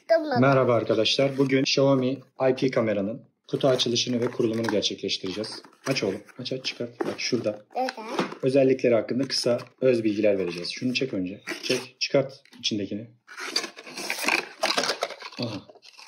Merhaba arkadaşlar. Bugün Xiaomi IP kameranın kutu açılışını ve kurulumunu gerçekleştireceğiz. Aç oğlum. Aç çıkart. Bak şurada. Evet. Özellikleri hakkında kısa öz bilgiler vereceğiz. Şunu çek önce. Çek. Çıkart içindekini. Aha.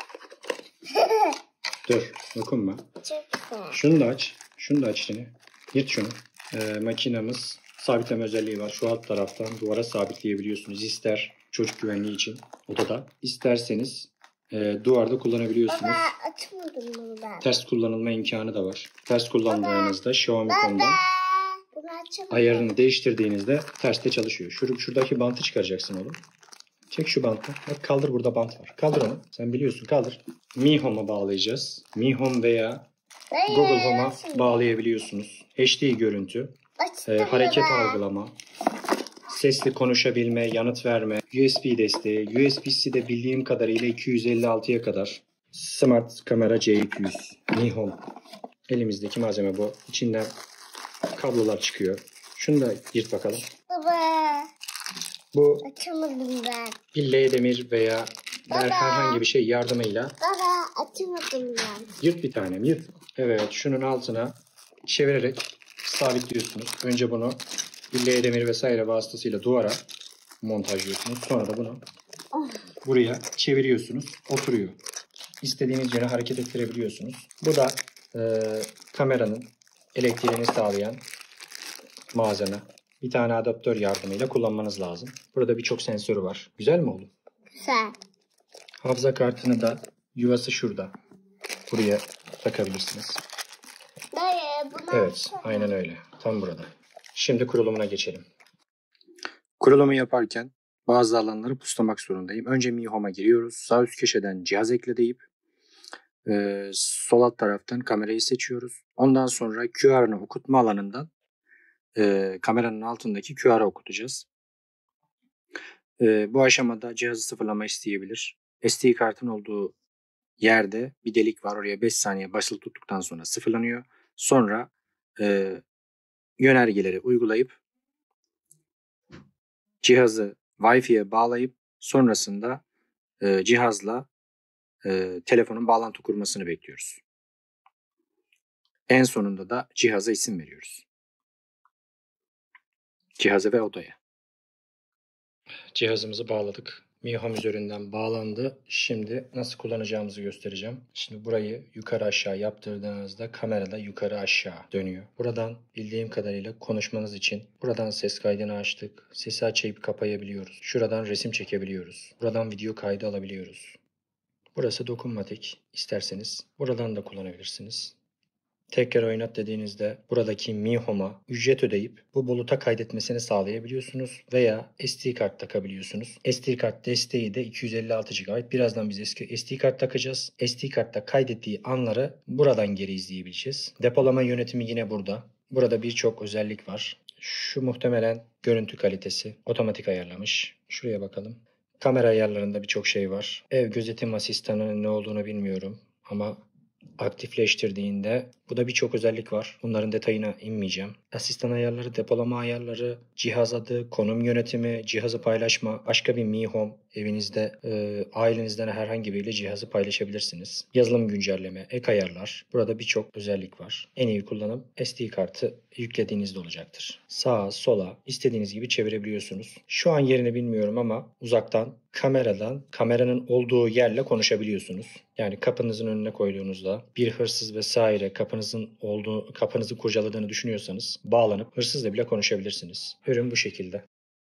Dur. Dokunma. Şunu da aç. Şunu da aç içini. Yırt şunu. Makinamız sabitleme özelliği var. Şu alt taraftan duvara sabitleyebiliyorsunuz. İster çocuk güvenliği için odada, isterseniz duvarda kullanabiliyorsunuz. Baba, açmadım bunu ben. Ters kullanılma imkanı da var. Ters kullandığınızda Xiaomi.com'dan ayarını değiştirdiğinizde terste çalışıyor. Şuradaki bantı çıkaracaksın oğlum. Çek şu bantı. Bak kaldır, burada bant var. Kaldır onu. Sen biliyorsun, kaldır. Mi Home'a bağlayacağız. Mi Home veya Google Home'a bağlayabiliyorsunuz. HD görüntü, hareket algılama, sesli konuşabilme, yanıt verme, USB desteği, USB-C de bildiğim kadarıyla 256'ya kadar. Smart kamera C200, Mi Home. Elimizdeki malzeme bu. İçinden kablolar çıkıyor. Şunu da yırt bakalım. Baba. Bu Açamadım ben. bir L demir veya herhangi bir şey yardımıyla. Baba, açamadım ben. Yırt bir tanem, yırt. Evet, şunun altına çevirerek sabitliyorsunuz. Önce bunu bir L demir vesaire vasıtasıyla duvara montajlıyorsunuz. Sonra da bunu buraya çeviriyorsunuz. Oturuyor. İstediğiniz yöne hareket ettirebiliyorsunuz. Bu da kameranın elektriğini sağlayan malzeme. Bir tane adaptör yardımıyla kullanmanız lazım. Burada birçok sensörü var. Güzel mi oğlum? Güzel. Hafıza kartını da yuvası şurada. Buraya takabilirsiniz. Evet, aynen öyle. Tam burada. Şimdi kurulumuna geçelim. Kurulumu yaparken bazı alanları pustlamak zorundayım. Önce Mi Home'a giriyoruz. Sağ üst köşeden cihaz ekle deyip sol alt taraftan kamerayı seçiyoruz. Ondan sonra QR'ını okutma alanından kameranın altındaki QR'ı okutacağız. Bu aşamada cihazı sıfırlama isteyebilir. SD kartın olduğu yerde bir delik var. Oraya 5 saniye basılı tuttuktan sonra sıfırlanıyor. Sonra yönergeleri uygulayıp cihazı Wi-Fi'ye bağlayıp sonrasında cihazla telefonun bağlantı kurmasını bekliyoruz. En sonunda da cihaza isim veriyoruz. Cihaza ve odaya. Cihazımızı bağladık. Mi Home üzerinden bağlandı. Şimdi nasıl kullanacağımızı göstereceğim. Şimdi burayı yukarı aşağı yaptırdığınızda kamerada yukarı aşağı dönüyor. Buradan bildiğim kadarıyla konuşmanız için buradan ses kaydını açtık. Sesi açıp kapayabiliyoruz. Şuradan resim çekebiliyoruz. Buradan video kaydı alabiliyoruz. Burası dokunmatik. İsterseniz buradan da kullanabilirsiniz. Tekrar oynat dediğinizde buradaki Mi Home'a ücret ödeyip bu buluta kaydetmesini sağlayabiliyorsunuz veya SD kart takabiliyorsunuz. SD kart desteği de 256 GB. Birazdan biz SD kart takacağız. SD kartta kaydettiği anları buradan geri izleyebileceğiz. Depolama yönetimi yine burada. Burada birçok özellik var. Şu muhtemelen görüntü kalitesi. Otomatik ayarlamış. Şuraya bakalım. Kamera ayarlarında birçok şey var. Ev gözetim asistanının ne olduğunu bilmiyorum ama aktifleştirdiğinde burada birçok özellik var. Bunların detayına inmeyeceğim. Asistan ayarları, depolama ayarları, cihaz adı, konum yönetimi, cihazı paylaşma, başka bir Mi Home evinizde ailenizden herhangi biriyle cihazı paylaşabilirsiniz. Yazılım güncelleme, ek ayarlar. Burada birçok özellik var. En iyi kullanım SD kartı yüklediğinizde olacaktır. Sağa, sola istediğiniz gibi çevirebiliyorsunuz. Şu an yerini bilmiyorum ama uzaktan kameranın olduğu yerle konuşabiliyorsunuz. Yani kapınızın önüne koyduğunuzda bir hırsız vesaire kapınızı kurcaladığını düşünüyorsanız bağlanıp hırsızla bile konuşabilirsiniz. Ürün bu şekilde.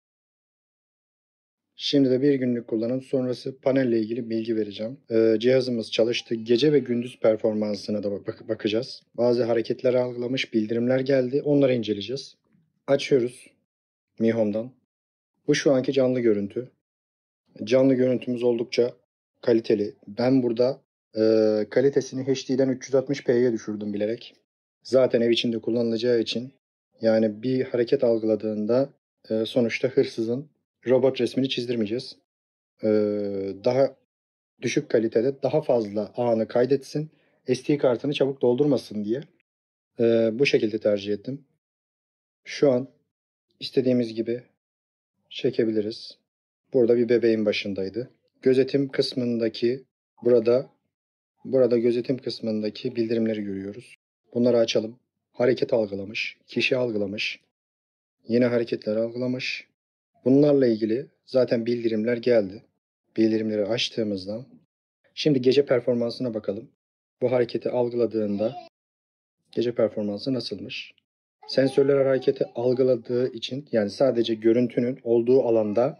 Şimdi de bir günlük kullanım sonrası panelle ilgili bilgi vereceğim. Cihazımız çalıştı. Gece ve gündüz performansına da bakacağız. Bazı hareketler algılamış, bildirimler geldi. Onları inceleyeceğiz. Açıyoruz Mi Home'dan. Bu şu anki canlı görüntü. Canlı görüntümüz oldukça kaliteli. Ben burada kalitesini HD'den 360p'ye düşürdüm bilerek. Zaten ev içinde kullanılacağı için yani bir hareket algıladığında sonuçta hırsızın robot resmini çizdirmeyeceğiz. Daha düşük kalitede daha fazla anı kaydetsin. SD kartını çabuk doldurmasın diye bu şekilde tercih ettim. Şu an istediğimiz gibi çekebiliriz. Burada bir bebeğin başındaydı. gözetim kısmındaki burada gözetim kısmındaki bildirimleri görüyoruz. Bunları açalım. Hareket algılamış, kişi algılamış, yine hareketler algılamış. Bunlarla ilgili zaten bildirimler geldi. Bildirimleri açtığımızda şimdi gece performansına bakalım. Bu hareketi algıladığında gece performansı nasılmış? Sensörler hareketi algıladığı için yani sadece görüntünün olduğu alanda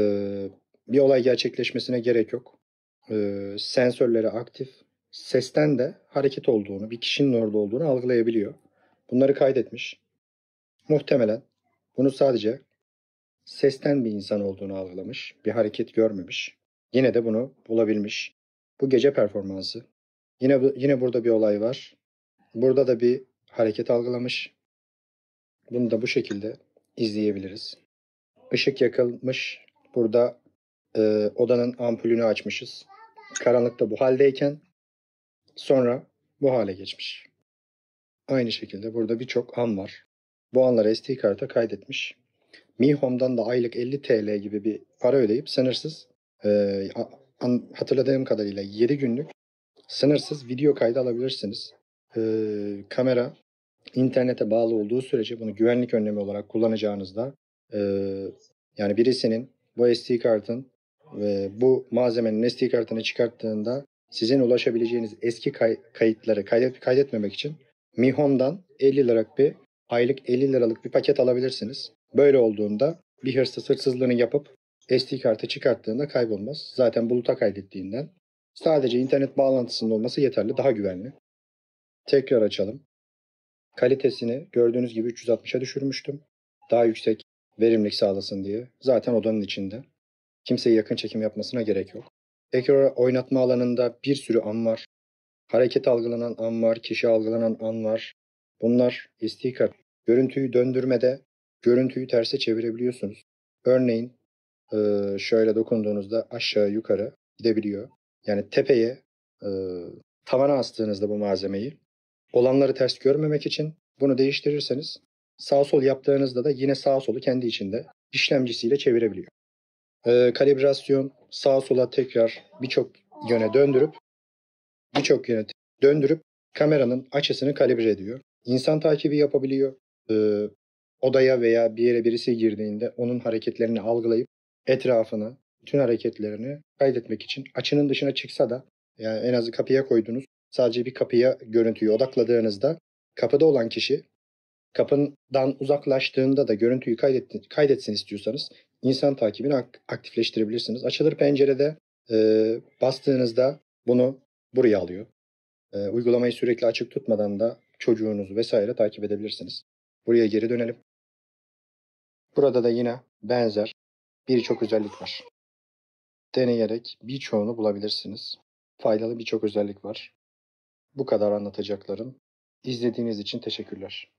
bir olay gerçekleşmesine gerek yok. Sensörleri aktif. Sesten de hareket olduğunu, bir kişinin orada olduğunu algılayabiliyor. Bunları kaydetmiş. Muhtemelen bunu sadece sesten bir insan olduğunu algılamış. Bir hareket görmemiş. Yine de bunu bulabilmiş. Bu gece performansı. Yine burada bir olay var. Burada da bir hareket algılamış. Bunu da bu şekilde izleyebiliriz. Işık yakılmış. Burada odanın ampulünü açmışız. Karanlıkta bu haldeyken sonra bu hale geçmiş. Aynı şekilde burada birçok an var. Bu anları SD karta kaydetmiş. Mi Home'dan da aylık 50 TL gibi bir para ödeyip sınırsız hatırladığım kadarıyla 7 günlük sınırsız video kaydı alabilirsiniz. Kamera internete bağlı olduğu sürece bunu güvenlik önlemi olarak kullanacağınızda yani birisinin bu SD kartın bu malzemenin SD kartını çıkarttığında sizin ulaşabileceğiniz eski kayıtları kaydetmemek için Mi Home'dan 50 liralık bir aylık 50 liralık bir paket alabilirsiniz. Böyle olduğunda bir hırsız hırsızlığını yapıp SD kartı çıkarttığında kaybolmaz. Zaten buluta kaydettiğinden sadece internet bağlantısının olması yeterli, daha güvenli. Tekrar açalım. Kalitesini gördüğünüz gibi 360'a düşürmüştüm. Daha yüksek verimlilik sağlasın diye. Zaten odanın içinde. Kimseye yakın çekim yapmasına gerek yok. Ekran oynatma alanında bir sürü an var. Hareket algılanan an var, kişi algılanan an var. Bunlar SD kart. Görüntüyü döndürmede görüntüyü terse çevirebiliyorsunuz. Örneğin şöyle dokunduğunuzda aşağı yukarı gidebiliyor. Yani tepeye tavana astığınızda bu malzemeyi olanları ters görmemek için bunu değiştirirseniz sağ sol yaptığınızda da yine sağ solu kendi içinde işlemcisiyle çevirebiliyor. Kalibrasyon sağa sola tekrar birçok yöne döndürüp kameranın açısını kalibre ediyor. İnsan takibi yapabiliyor. Odaya veya bir yere birisi girdiğinde onun hareketlerini algılayıp etrafını, bütün hareketlerini kaydetmek için açının dışına çıksa da yani en azı kapıya koydunuz. Sadece bir kapıya görüntüyü odakladığınızda kapıda olan kişi kapından uzaklaştığında da görüntüyü kaydetsin istiyorsanız insan takibini aktifleştirebilirsiniz. Açılır pencerede bastığınızda bunu buraya alıyor. Uygulamayı sürekli açık tutmadan da çocuğunuzu vesaire takip edebilirsiniz. Buraya geri dönelim. Burada da yine benzer birçok özellik var. Deneyerek birçoğunu bulabilirsiniz. Faydalı birçok özellik var. Bu kadar anlatacaklarım. İzlediğiniz için teşekkürler.